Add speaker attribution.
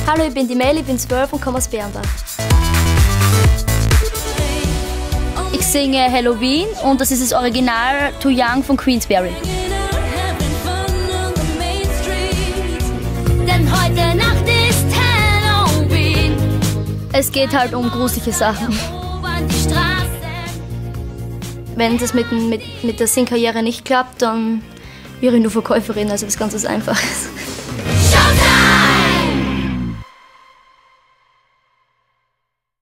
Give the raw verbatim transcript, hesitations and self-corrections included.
Speaker 1: Hallo, ich bin die Mel, ich bin zwölf und komme aus Bernbach. Ich singe Halloween und das ist das Original Too Young von Queensberry. Denn heute Nacht ist Halloween. Es geht halt um gruselige Sachen. Wenn das mit, mit, mit der Singkarriere nicht klappt, dann wäre ich nur Verkäuferin, also das Ganze ist einfach.